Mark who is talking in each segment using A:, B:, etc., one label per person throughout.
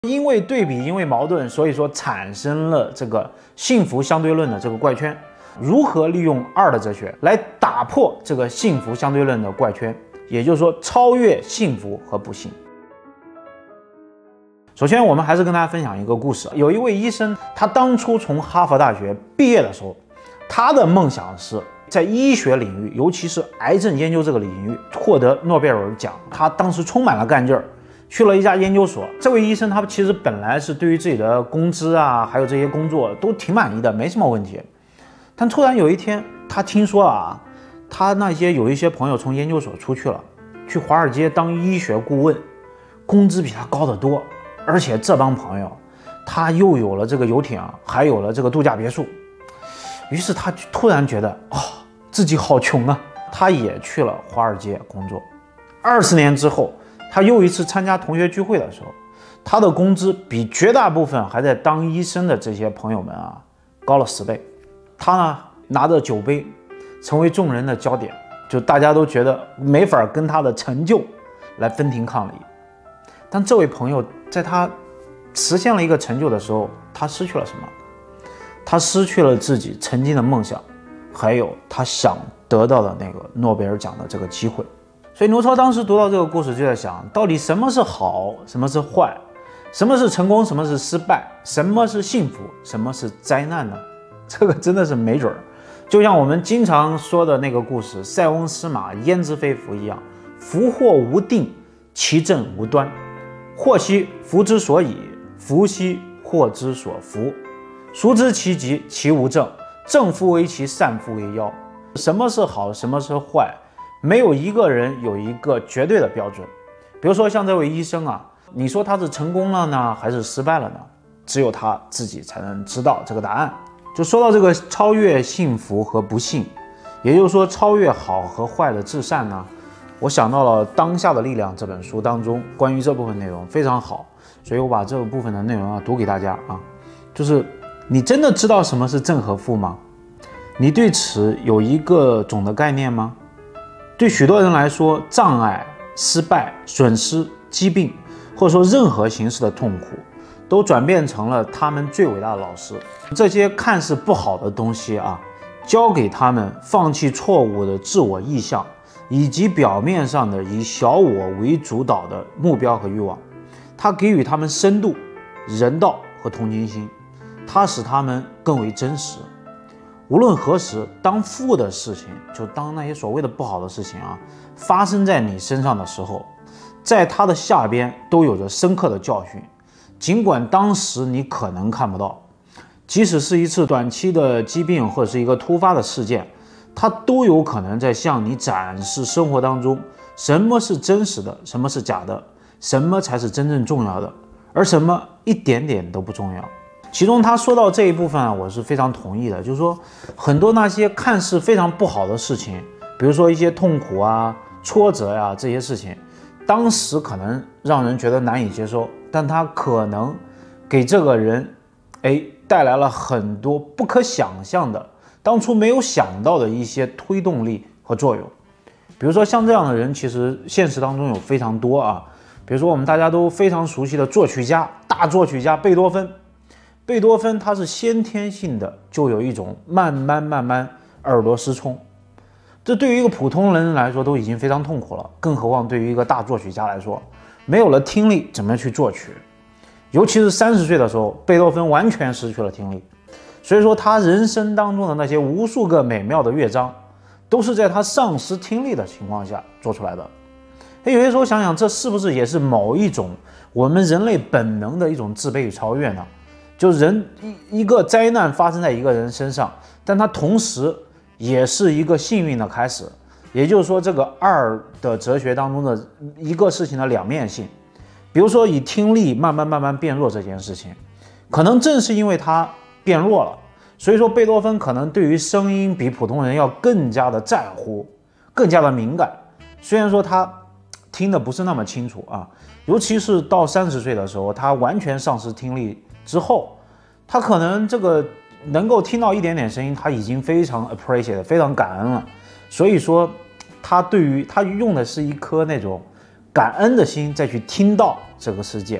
A: 因为对比，因为矛盾，所以说产生了这个幸福相对论的这个怪圈。如何利用二的哲学来打破这个幸福相对论的怪圈，也就是说超越幸福和不幸。首先，我们还是跟大家分享一个故事。有一位医生，他当初从哈佛大学毕业的时候，他的梦想是在医学领域，尤其是癌症研究这个领域获得诺贝尔奖。他当时充满了干劲儿，去了一家研究所。这位医生他其实本来是对于自己的工资啊，还有这些工作都挺满意的，没什么问题。但突然有一天，他听说啊，他有一些朋友从研究所出去了，去华尔街当医学顾问，工资比他高得多。而且这帮朋友，他又有了这个游艇，还有了这个度假别墅。于是他突然觉得，自己好穷啊！他也去了华尔街工作。20年之后，他又一次参加同学聚会的时候，他的工资比绝大部分还在当医生的这些朋友们啊高了10倍。他呢拿着酒杯，成为众人的焦点，就大家都觉得没法跟他的成就来分庭抗礼。但这位朋友在他实现了一个成就的时候，他失去了什么？他失去了自己曾经的梦想，还有他想得到的那个诺贝尔奖的这个机会。所以牛超当时读到这个故事，就在想，到底什么是好，什么是坏，什么是成功，什么是失败，什么是幸福，什么是灾难呢？这个真的是没准儿。就像我们经常说的那个故事，塞翁失马焉知非福一样，福祸无定，其正无端。祸兮福之所以，福兮祸之所伏。孰知其极，其无正，正夫为其善夫为妖。什么是好，什么是坏，没有一个人有一个绝对的标准。比如说像这位医生啊，你说他是成功了呢，还是失败了呢？只有他自己才能知道这个答案。就说到这个超越幸福和不幸，也就是说超越好和坏的至善呢，我想到了《当下的力量》这本书当中关于这部分内容非常好，所以我把这个部分的内容读给大家啊。就是你真的知道什么是正和负吗？你对此有一个总的概念吗？对许多人来说，障碍、失败、损失、疾病，或者说任何形式的痛苦，都转变成了他们最伟大的老师。这些看似不好的东西啊，教给他们放弃错误的自我意向，以及表面上的以小我为主导的目标和欲望。它给予他们深度、人道和同情心，它使他们更为真实。无论何时，当负的事情，就当那些所谓的不好的事情啊，发生在你身上的时候，在它的下边都有着深刻的教训。尽管当时你可能看不到，即使是一次短期的疾病或者是一个突发的事件，它都有可能在向你展示生活当中什么是真实的，什么是假的，什么才是真正重要的，而什么一点点都不重要。其中他说到这一部分啊，我是非常同意的，就是说很多那些看似非常不好的事情，比如说一些痛苦啊、挫折呀、这些事情，当时可能让人觉得难以接受，但它可能给这个人带来了很多不可想象的、当初没有想到的一些推动力和作用。比如说像这样的人，其实现实当中有非常多啊。比如说我们大家都非常熟悉的作曲家、大作曲家贝多芬。贝多芬他是先天性的就有一种慢慢耳朵失聪，这对于一个普通人来说都已经非常痛苦了，更何况对于一个大作曲家来说，没有了听力怎么去作曲？尤其是30岁的时候，贝多芬完全失去了听力，所以说他人生当中的那些无数个美妙的乐章，都是在他丧失听力的情况下做出来的。有些时候想想，这是不是也是某一种我们人类本能的一种自卑与超越呢？就人一个灾难发生在一个人身上，但它同时也是一个幸运的开始。也就是说，这个二的哲学当中的一个事情的两面性。比如说以听力慢慢变弱这件事情，可能正是因为它变弱了，所以说贝多芬可能对于声音比普通人要更加的在乎，更加的敏感。虽然说他听得不是那么清楚啊，尤其是到30岁的时候，他完全丧失听力之后，他可能这个能够听到一点点声音，他已经非常 appreciate， 非常感恩了。所以说他对于他用的是一颗那种感恩的心再去听到这个世界，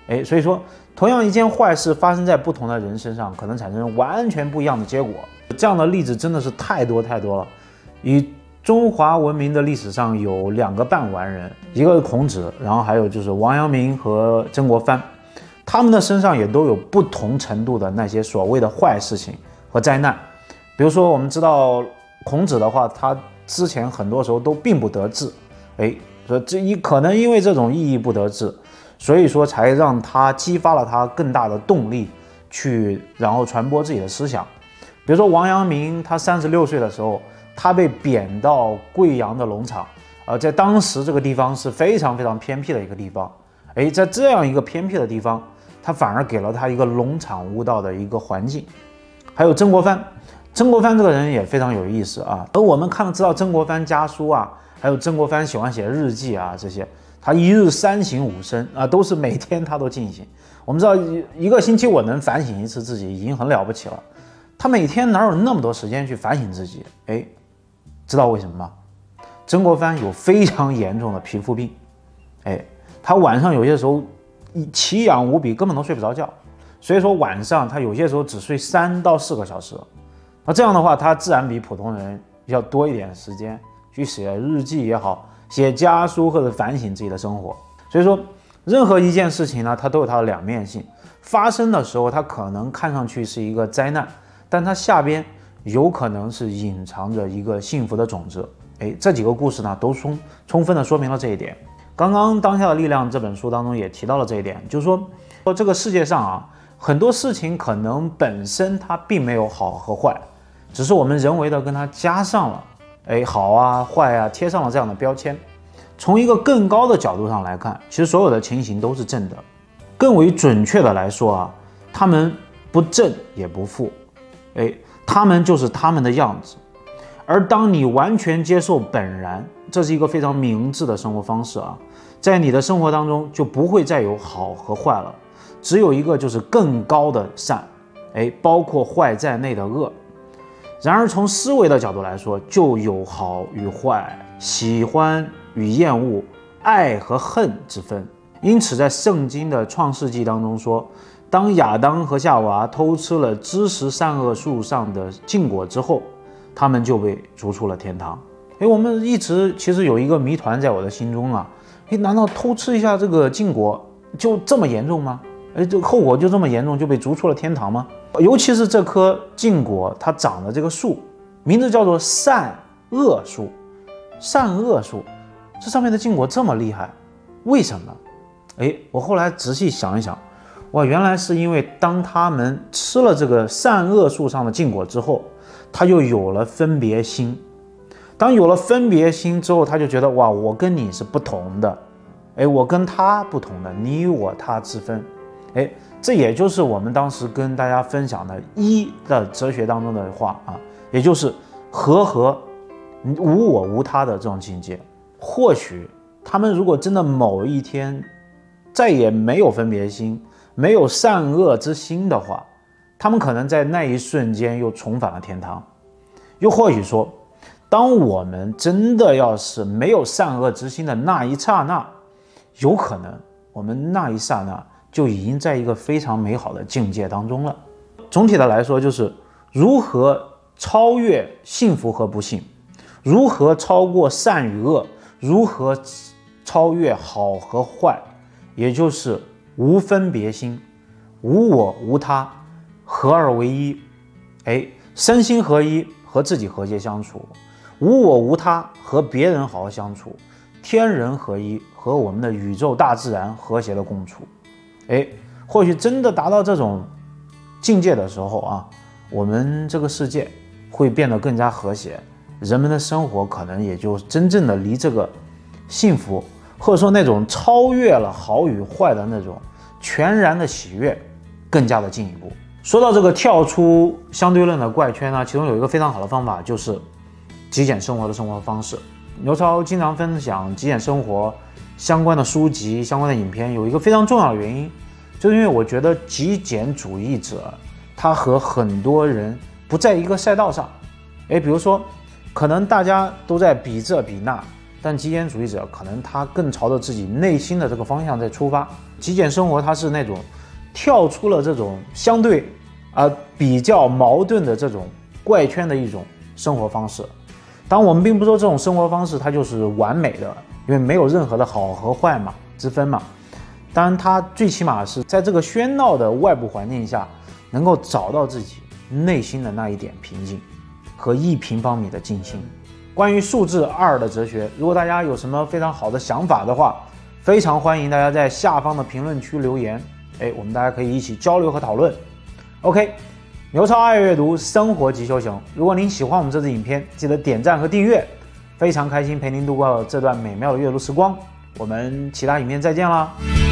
A: 所以说同样一件坏事发生在不同的人身上，可能产生完全不一样的结果。这样的例子真的是太多太多了。以中华文明的历史上有2个半完人，一个是孔子，然后还有就是王阳明和曾国藩，他们的身上也都有不同程度的那些所谓的坏事情和灾难。比如说我们知道孔子的话，他之前很多时候都并不得志，所以可能因为这种意义不得志，所以说才让他激发了他更大的动力去然后传播自己的思想。比如说王阳明，他36岁的时候，他被贬到贵阳的农场，在当时这个地方是非常非常偏僻的一个地方，在这样一个偏僻的地方，他反而给了他一个龙场悟道的一个环境。还有曾国藩，曾国藩这个人也非常有意思啊，而我们知道曾国藩家书啊，还有曾国藩喜欢写日记啊，这些他1日3省吾身啊，都是每天他都进行。我们知道一个星期我能反省一次自己已经很了不起了，他每天哪有那么多时间去反省自己？知道为什么吗？曾国藩有非常严重的皮肤病，他晚上有些时候奇痒无比，根本都睡不着觉，所以说晚上他有些时候只睡3到4个小时。那这样的话，他自然比普通人要多一点时间去写日记也好，写家书或者反省自己的生活。所以说，任何一件事情呢，它都有它的2面性。发生的时候，它可能看上去是一个灾难，但它下边有可能是隐藏着一个幸福的种子。这几个故事呢，都充分的说明了这一点。刚刚《当下的力量》这本书当中也提到了这一点，就是说这个世界上啊，很多事情可能本身它并没有好和坏，只是我们人为的跟它加上了好啊坏啊，贴上了这样的标签。从一个更高的角度上来看，其实所有的情形都是正的。更为准确的来说啊，他们不正也不负，他们就是他们的样子。而当你完全接受本然，这是一个非常明智的生活方式啊，在你的生活当中就不会再有好和坏了，只有一个就是更高的善，包括坏在内的恶。然而从思维的角度来说，就有好与坏，喜欢与厌恶，爱和恨之分。因此在圣经的创世纪当中说，当亚当和夏娃偷吃了知识善恶树上的禁果之后，他们就被逐出了天堂。我们一直其实有一个谜团在我的心中啊，难道偷吃一下这个禁果就这么严重吗？这个后果就这么严重，就被逐出了天堂吗？尤其是这棵禁果它长的这个树，名字叫做善恶树。善恶树，这上面的禁果这么厉害，为什么？我后来仔细想一想，哇，原来是因为当他们吃了这个善恶树上的禁果之后，他就有了分别心。当有了分别心之后，他就觉得哇，我跟你是不同的，我跟他不同的，你我他之分。这也就是我们当时跟大家分享的一的哲学当中的话啊，也就是和无我无他的这种境界。或许他们如果真的某一天再也没有分别心，没有善恶之心的话，他们可能在那一瞬间又重返了天堂。又或许说，当我们真的要是没有善恶之心的那一刹那，有可能我们那一刹那就已经在一个非常美好的境界当中了。总体的来说，就是如何超越幸福和不幸，如何超过善与恶，如何超越好和坏，也就是无分别心，无我无他，合二为一。身心合一，和自己和谐相处；无我无他，和别人好好相处；天人合一，和我们的宇宙大自然和谐的共处。或许真的达到这种境界的时候啊，我们这个世界会变得更加和谐，人们的生活可能也就真正的离这个幸福，或者说那种超越了好与坏的那种全然的喜悦更加的进一步。说到这个跳出相对论的怪圈呢，其中有一个非常好的方法，就是极简生活的生活方式。牛超经常分享极简生活相关的书籍、相关的影片，有一个非常重要的原因，就是因为我觉得极简主义者他和很多人不在一个赛道上。比如说可能大家都在比这比那， 但极简主义者可能他更朝着自己内心的这个方向在出发。极简生活它是那种跳出了这种相对比较矛盾的这种怪圈的一种生活方式。当然我们并不说这种生活方式它就是完美的，因为没有任何的好和坏之分嘛。当然它最起码是在这个喧闹的外部环境下，能够找到自己内心的那一点平静和1平方米的静心。关于数字2的哲学，如果大家有什么非常好的想法的话，非常欢迎大家在下方的评论区留言，我们大家可以一起交流和讨论。OK， 牛超爱阅读，生活即修行。如果您喜欢我们这支影片，记得点赞和订阅，非常开心陪您度过这段美妙的阅读时光。我们其他影片再见啦！